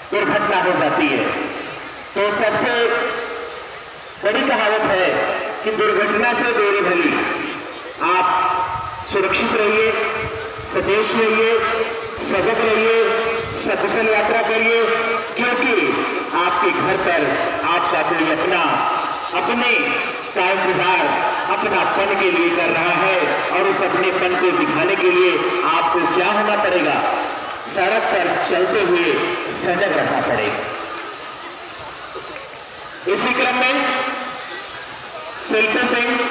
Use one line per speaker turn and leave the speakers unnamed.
दुर्घटना हो जाती है। तो सबसे बड़ी कहावत है कि दुर्घटना से देरी भली। आप सुरक्षित रहिए, सचेत रहिए, सजग रहिए, सकुशल यात्रा करिए, क्योंकि आपके घर पर आपका कोई अपने का इंतजार अपनापन के लिए कर रहा है और उस अपनेपन को दिखाने के लिए आपको क्या होना पड़ेगा? सड़क पर चलते हुए सजग रहना पड़ेगा। इसी क्रम में शिल्पी सिंह